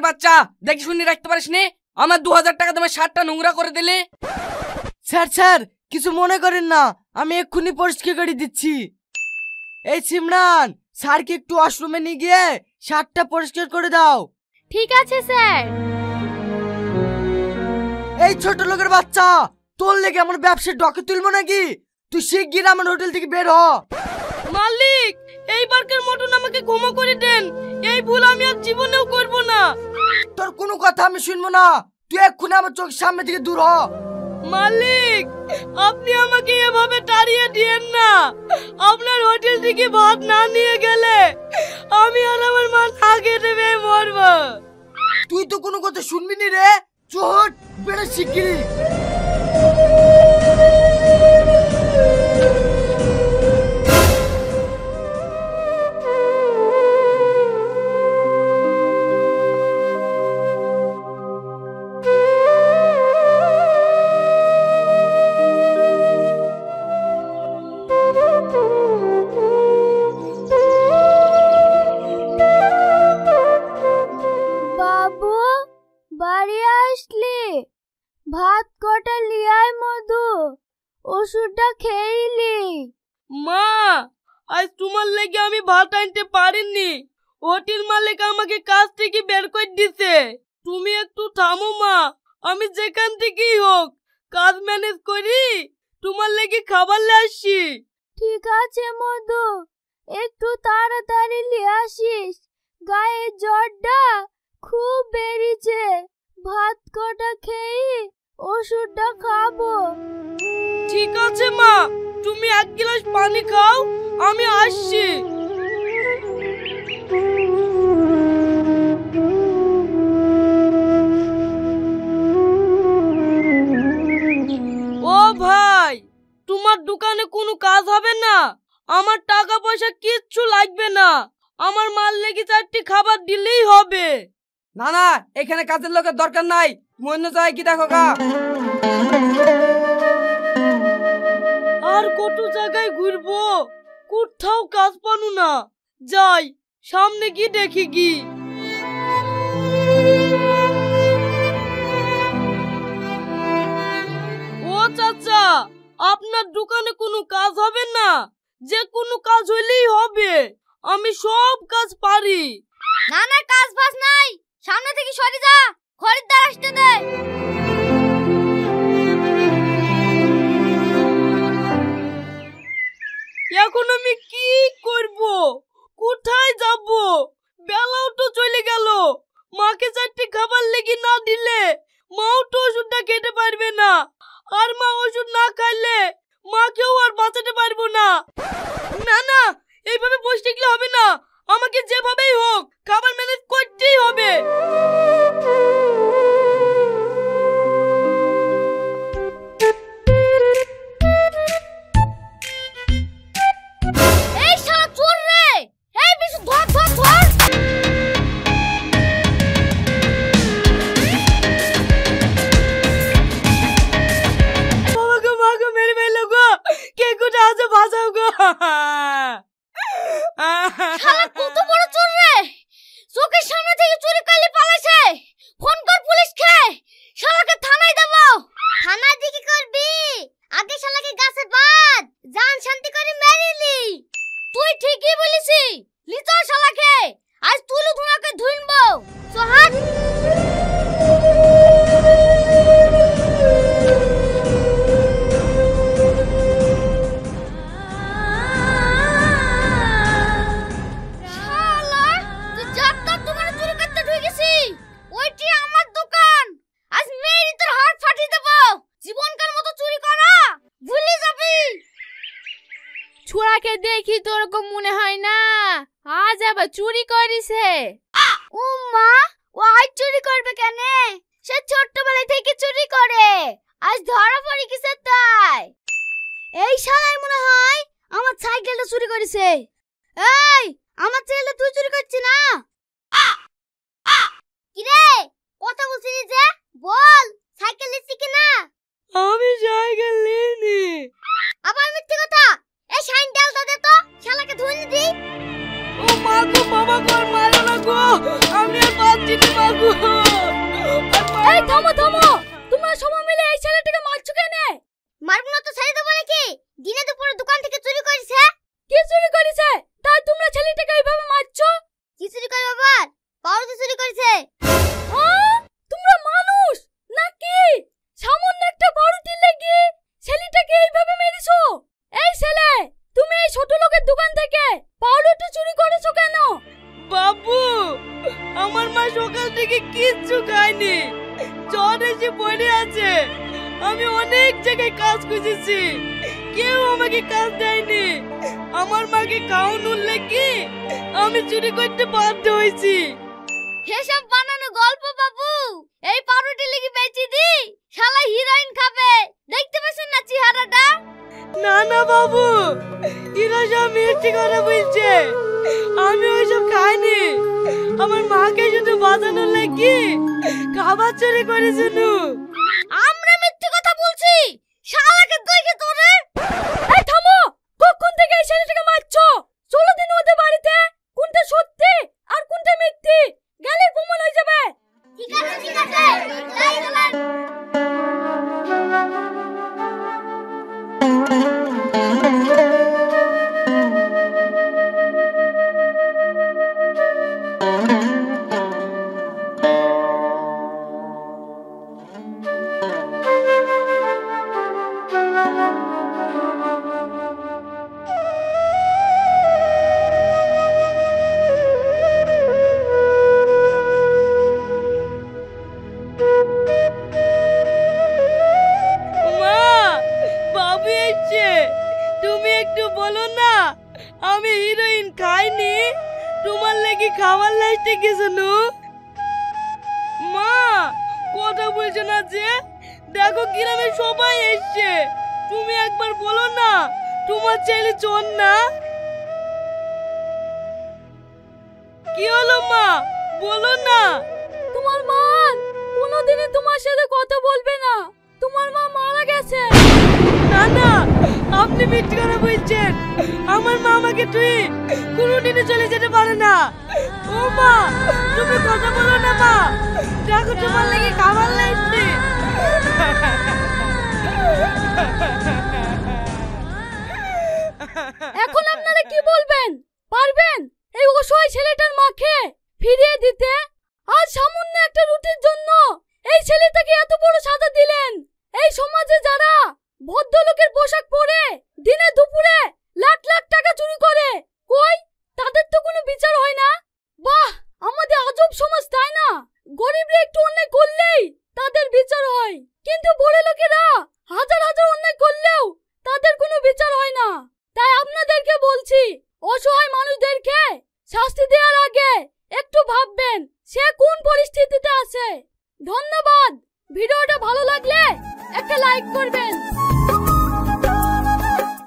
বাচ্চা, দেখি শুনি রাখতে পারিস নি? আমার 2000 টাকা তোমার শার্টটা নোংরা করে দিলে। স্যার স্যার কিছু মনে করেন না, আমি এক্ষুনি পরিষ্কার করে দিচ্ছি। এই সিমরান, স্যারকে একটু ওয়াশরুমে নিয়ে গিয়ে শার্টটা পরিষ্কার করে দাও। ঠিক আছে স্যার। এই ছোট লোকের বাচ্চা, তোর লেগে আমার ব্যবসার ডকে তুলবো নাকি? তুই শিগগির আমার হোটেল থেকে বের হ। মালিক, এইবারকার মতন আমাকে ক্ষমা করে দেন, এই ভুল আমি আর জীবনেও করব না। তোর কোনো কথা আমি শুনবো না, তুই এক্ষুনি আমার চোখের সামনে থেকে দূর হ। মালিক, আপনি আমাকে এভাবে তাড়িয়ে দিয়েন না। আপনার হোটেল থেকে ভাত না নিয়ে গেলে আমি আর আমার মা না খেতে পেয়ে মরবো। তুই তো কোনো কথা শুনবি নি রে, চোট বেড়ে শিগগিরি। বাবু বাড়ি আসলি? ভাত কটা লিয়ায় মধু, ওষুধটা খেইলি? মা, আজ তোমার লেগে আমি ভাত আনতে পারিনি। হোটেল মালিক আমাকে কাজ থেকে বের করে দিছে। তুমি একটু থামো মা, আমি যেখান থেকেই হোক কাজ ম্যানেজ করি তোমার লেগে খাবার নিয়ে আসছি। ঠিক আছে মধু, একটু তাড়াতাড়ি লিয়ে আসিস, গায়ে জ্বরটা খুব বেড়েছে। ভাত কটা খেয়ে ওষুধটা খাবো। ঠিক আছে মা, তুমি 1 গ্লাস পানি খাও, আমি আসছি। ও ভাই, তোমার দোকানে কোনো কাজ হবে না? আমার টাকা পয়সা কিচ্ছু লাগবে না, আমার মাল লেগে 4টি খাবার দিলেই হবে। না না, এখানে কাজের লোকের দরকার নাই, অন্য জায়গায় কি দেখো গা। আর কত জায়গায় ঘুরবো, কোথাও কাজ পানু না। যাই সামনে গিয়ে দেখি কি। ও চাচা, আপনার দোকানে কোনো কাজ হবে না? যে কোনো কাজ হইলেই হবে, আমি সব কাজ পারি। না না, কাজ বাজ নাই, সামনে থেকে সরে যা, খরিদ্দার আসতে দে। এখন আমি কি করব, কোথায় যাব? বেলাও তো চলে গেল, মাকে 4টি খাবার লেগে না দিলে মাও তো ওষুধটা খেতে পারবে না, আর মা ওষুধ না খাইলে মাকেও আর বাঁচাতে পারবো না। না না, এইভাবে বসে থাকলে হবে না, আমাকে যেভাবেই হোক খাবার ম্যানেজ করতেই হবে। এই শালা চোর রে, এই বিশু ধর ধর ধর। মাকে মেরে ফেলো গো, কে কোথায় আছে বাঁচাও গো। শালা কত বড় চোর রে, চোখের সামনে থেকে চুরি করলে পালাছে। ফোন কর পুলিশকে, শালাকে থানায় দেব। থানায় দিকে করবি, আগে শালাকে গাছে বাঁধ, জান শান্তি করে মেরেলি। তুই ঠিকই বলেছি, লিচো শালাকে আজ তুলু ধুনাকে ধুইনবো। সোহাগ শালা, তুই যাত্রা দোকানে চুরি করতে ঢুকেছি, ওইটি আমার দোকান। আজ মেরি তোর হাত ফাটিয়ে দেব, জীবনকার মতো চুরি করা ভুলে যাবি। ছোড়াকে দেখি তোর কো মনে হয় না আজ আবার চুরি করিছে। ও মা, ও আজ চুরি করবে কেন? সে ছোট্টবেলা থেকে চুরি করে, আজ ধরা পড়ে গেছে তাই। এই শালাই মনে হয় আমার সাইকেলটা চুরি করেছে। এই, আমার ছেলে তুই চুরি করছিস না? কি রে, কথা বলছিস যে? বল, সাইকেল নিছিস কি না? আমি সাইকেল নিইনি। আবার মিথ্যে কথা। এই সাইকেলটা দে তো, শালাকে ধুইনি দি। ও মা গো, বাবা গো, মারো না গো, আমি আর পাচ্ছি না মা গো। জায়গায় কাজ খুঁজেছি, কেউ আমাকে কাজ দেয়নি। আমার মাকে খাওয়ানোর লেগে আমি চুরি করতে বাধ্য হয়েছি। এসব বানানো গল্প বাবু, এই পাউরুটি লেগে বেচি দি, শালা হিরোইন খাবে। দেখতে পাচ্ছেন না চেহারাটা? না না বাবু, এরা সব মিথ্যে কথা বলছে। আমি ওইসব খাইনি। আমার মাকে শুধু বাঁচানোর লেগে খাবার চুরি করেছিল। আমরা মিথ্যে কথা বলছি? শালাকে দেখে তোরে। এই থামো, কখন থেকে এই ছেলেটাকে মারছো? 16 দিন ওদের বাড়িতে, কোনটা সত্যি আর কোনটা মিথ্যে গেলে প্রমাণ হয়ে যাবে। ঠিক আছে ঠিক আছে, তাই চলেন। মা, বাবু এসছে, তুমি একটু বলো না আমি হিরোইন খাইনি, তোমার লেগে খাবার লাইতে গেছিল। মা, কথা বলছো না যে? দেখো গ্রামে সবাই এসছে, তুমি একবার বলো না তোমার ছেলে চোর না। কি হলো মা, বলো না। তোমার মা কোনোদিনই তোমার সাথে কথা বলবে না, তোমার মা মারা গেছে। না না, আপনি মিথ্যে কথা বলছেন। আমার মা আমাকে তুই কোনোদিনই চলে যেতে পারে না। ও মা, তুমি কথা বলো না মা, দেখো তোমার লাগে খাবার লাগছে। এখন আপনারা কি বলবেন? পারবেন এই অসহায় ছেলেটার মাকে ফিরিয়ে দিতে? আজ সামান্য একটা রুটির জন্য এই ছেলেটাকে এত বড় সাজা দিলেন। এই সমাজে যারা ভদ্রলোকের পোশাক পরে দিনে দুপুরে লাখ লাখ টাকা চুরি করে, কই তাদের তো কোনো বিচার হয় না? বাহ, আমাদের আজব সমাজ, তাই না? গরিবরা একটু অন্যায় করলেই তাদের বিচার হয়, কিন্তু বড় লোকেরা হাজার হাজার অন্যায় করলেও তাদের কোনো বিচার হয় না। তাই আপনাদেরকে বলছি, অসহায় মানুষদেরকে শাস্তি দেওয়ার আগে একটু ভাববেন সে কোন পরিস্থিতিতে আছে। ধন্যবাদ। ভিডিওটা ভালো লাগলে একটা লাইক করবেন।